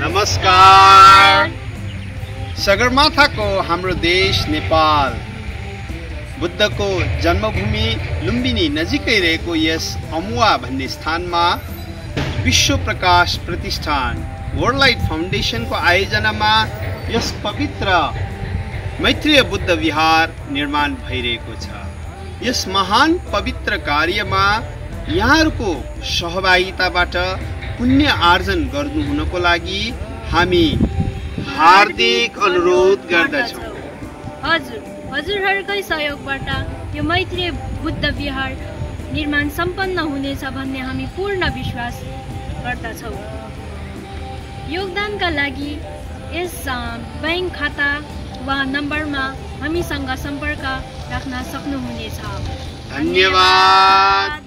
नमस्कार। सगरमाथाको हाम्रो देश नेपाल, बुद्धको जन्मभूमि लुम्बिनी नजिकै रहेको यस अमुवा भन्ने स्थानमा विश्व प्रकाश प्रतिष्ठान वर्ल्ड लाइट फाउन्डेसनको आयोजनामा यस पवित्र मैत्रेय बुद्ध विहार निर्माण भइरहेको छ। यस महान पवित्र कार्यमा यहाँहरूको सहभागिताबाट पुण्य आर्जन गर्नु हुनको लागि हामी हार्दिक अनुरोध गर्दछौँ। हजुरहरूकै सहयोगबाट यो मैत्रेय बुद्ध विहार निर्माण सम्पन्न हुनेछ भन्ने हामी पूर्ण विश्वास गर्दछौँ। योगदानका लागि यस बैंक खाता वा नम्बरमा हामीसँग सम्पर्क राख्न सक्नुहुनेछ। धन्यवाद।